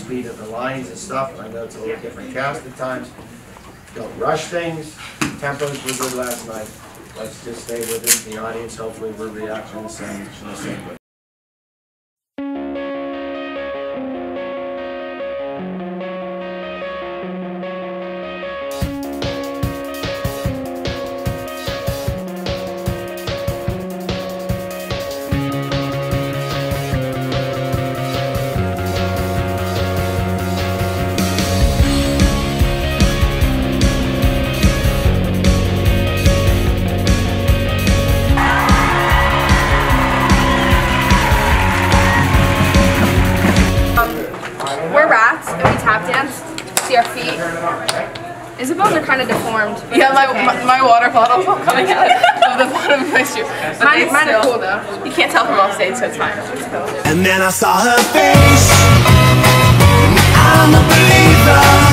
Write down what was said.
speed of the lines and stuff. I know it's a little different cast at times. Don't rush things. Tempos were good last night. Let's just stay with it. The audience, hopefully, we're reacting the same way. We're rats and we tap dance. See our feet. Isabel's are kind of deformed. Yeah, my water bottle's all coming out of the bottom of my shoe. Mine are cool though. You can't tell from off stage, so it's fine. And then I saw her face, and I'm a believer.